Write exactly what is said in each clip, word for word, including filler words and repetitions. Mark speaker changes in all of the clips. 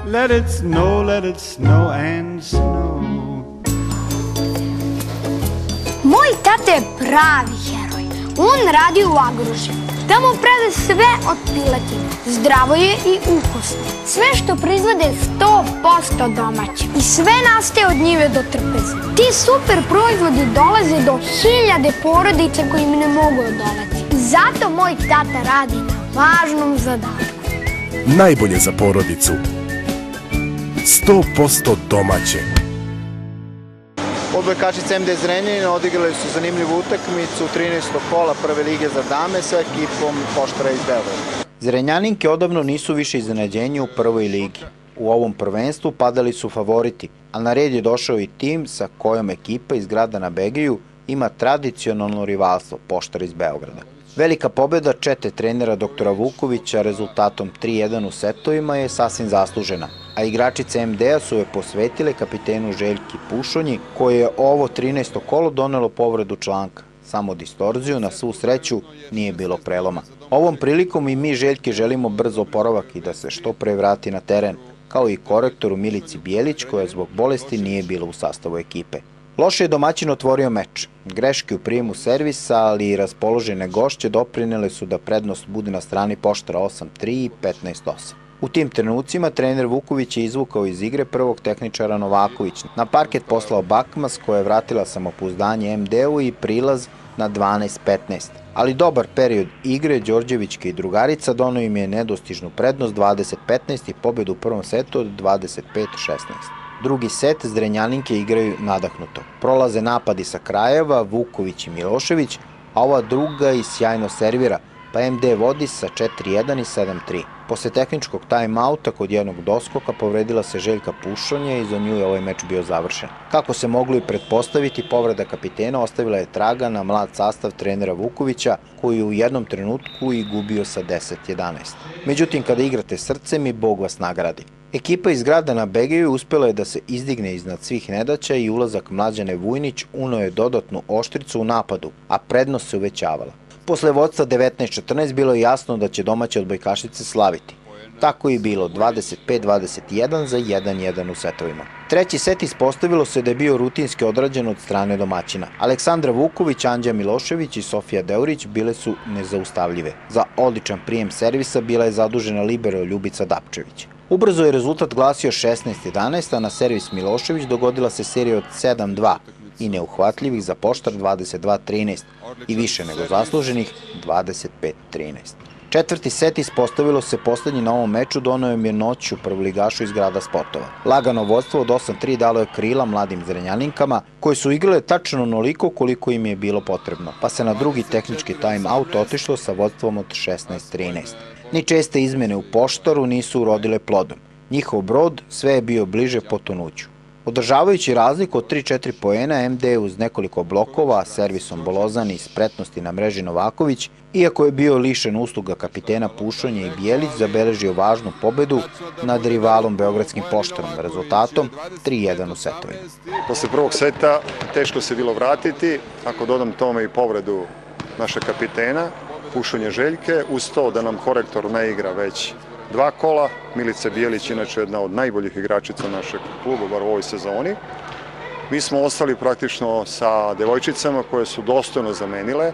Speaker 1: Let it snow, let it snow and snow.
Speaker 2: Moj tata je pravi heroj. On radi u Agrožju. Tamo prave sve od piletine. Zdravo je i ukusno. Sve što proizvode sto posto domaće. I sve nastaje od njive do trpeze. Ti super proizvodi dolaze do hiljade porodica koji mi ne mogu odoleti. Zato moj tata radi na važnom zadatku.
Speaker 3: Najbolje za porodicu. sto posto domaće.
Speaker 4: Odbojkašice em de Zrenjanin odigrali su zanimljivu utakmicu trinaestog kola prve lige za dame sa ekipom Poštara iz Beograda. Zrenjaninke odavno nisu više iznenađenje u prvoj ligi. U ovom prvenstvu padali su favoriti, a na red je došao i tim sa kojom ekipa iz grada na Begiju ima tradicionalno rivalstvo Poštar iz Beograda. Velika pobjeda čete trenera doktora Vukovića rezultatom tri jedan u setovima je sasvim zaslužena, a igračice em de a su je posvetile kapitenu Željki Pušonji, koje je ovo trinaesto kolo donelo povredu članka. Samo distorziju, na svu sreću, nije bilo preloma. Ovom prilikom i mi Željke želimo brzo oporavak i da se što pre vrati na teren, kao i korektoru Milici Bijelić, koja zbog bolesti nije bila u sastavu ekipe. Loše je domaćin otvorio meč. Greške u prijemu servisa, ali i raspoložene gošće doprinele su da prednost bude na strani Poštara osam tri i petnaest osam. U tim trenucima trener Vuković je izvukao iz igre prvog tehničara Novaković. Na parket poslao Bakmas, koja je vratila samopouzdanje em de u i prilaz na dvanaest petnaest. Ali dobar period igre Đorđevićke i drugarica donao im je nedostižnu prednost dvadeset petnaest i pobjedu u prvom setu od dvadeset pet šesnaest. Drugi set Zrenjaninke igraju nadahnuto. Prolaze napadi sa krajeva, Vuković i Milošević, a ova druga i sjajno servira, pa em de vodi sa četiri jedan i sedam tri. Posle tehničkog time-outa kod jednog doskoka povredila se Željka Pušonja i za nju je ovaj meč bio završen. Kako se moglo i pretpostaviti, povreda kapitena ostavila je traga na mlad sastav trenera Vukovića, koji je u jednom trenutku i gubio sa deset jedanaest. Međutim, kada igrate srcem i Bog vas nagradi. Ekipa iz grada na Begiju uspela je da se izdigne iznad svih nedaća i ulazak Mlađane Vujnić uneo je dodatnu oštricu u napadu, a prednost se uvećavala. Posle vodstva devetnaest četrnaest bilo je jasno da će domaće odbojkašice slaviti. Tako je bilo dvadeset pet dvadeset jedan za jedan jedan u setovima. Treći set ispostavilo se da je bio rutinski odrađen od strane domaćina. Aleksandra Vuković, Anđa Milošević i Sofija Deurić bile su nezaustavljive. Za odličan prijem servisa bila je zadužena libero Ljubica Dapčević. Ubrzo je rezultat glasio šesnaest jedanaest, a na servis Milošević dogodila se serija od sedam dva i neuhvatljivih za Poštar dvadeset dva trinaest i više nego zasluženih dvadeset pet trinaest. Četvrti set ispostavilo se poslednji na ovom meču doneo je mirnoću prvoligašu iz grada sportova. Lagano vodstvo od osam tri dalo je krila mladim Zrenjaninkama, koje su igrale tačno onoliko koliko im je bilo potrebno, pa se na drugi tehnički time-out otišlo sa vodstvom od šesnaest trinaest. Ni česte izmene u Poštaru nisu urodile plodom. Njihov brod sve je bio bliže potonuću. Održavajući razliku od tri četiri poena, em de uz nekoliko blokova, servisom Bolozan i spretnosti na mreži Novaković, iako je bio lišen usluga kapitena Pušonja i Bijelić, zabeležio važnu pobedu nad rivalom Beogradskim Poštarom, rezultatom tri jedan u setovima.
Speaker 5: Posle prvog seta teško se bilo vratiti, ako dodam tome i povredu naše kapitena, Pušonje Željke, uz to da nam korektor ne igra već dva kola. Milica Bijelić, inače jedna od najboljih igračica našeg kluba, bar u ovoj sezoni. Mi smo ostali praktično sa devojčicama koje su dostojno zamenile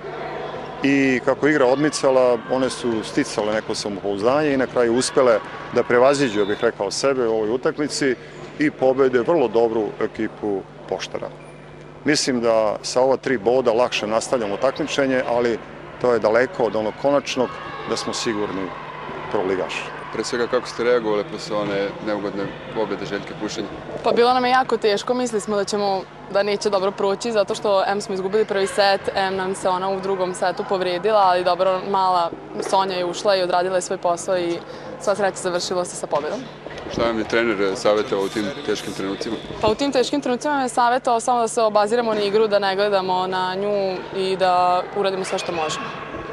Speaker 5: i kako igra odmicala, one su sticale neko samopouzdanje i na kraju uspele da prevaziđu, ja bih rekao, sebe u ovoj utakmici i pobede vrlo dobru ekipu Poštara. Mislim da sa ova tri boda lakše nastavljamo takmičenje, ali to je daleko od onog konačnog da smo sigurni prvoligaši.
Speaker 6: Pre svega, kako ste reagovali posle one neugodne pobjede Željke Pušonje?
Speaker 7: Pa bilo nam je jako teško, mislili smo da ćemo, da neće dobro proći, zato što em smo izgubili prvi set, em nam se ona u drugom setu povredila, ali dobro, mala Sonja je ušla i odradila je svoj posao i sva sreća završilo se sa pobjedom.
Speaker 6: Šta vam je trener savjetovao u tim teškim trenucima?
Speaker 7: Pa u tim teškim trenucima me savjetovao samo da se obaziramo na igru, da ne gledamo na nju i da uradimo sve što možemo.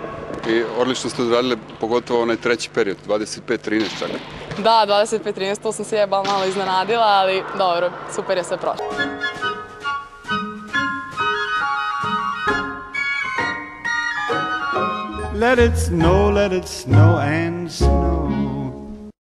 Speaker 6: I odlično ste odradili, pogotovo onaj treći period, dvadeset pet trinaest čak.
Speaker 7: Da, dvadeset pet trinaest, to sam se jebala malo iznenadila, ali dobro, super je sve prošlo.
Speaker 1: Let it snow, let it snow and snow.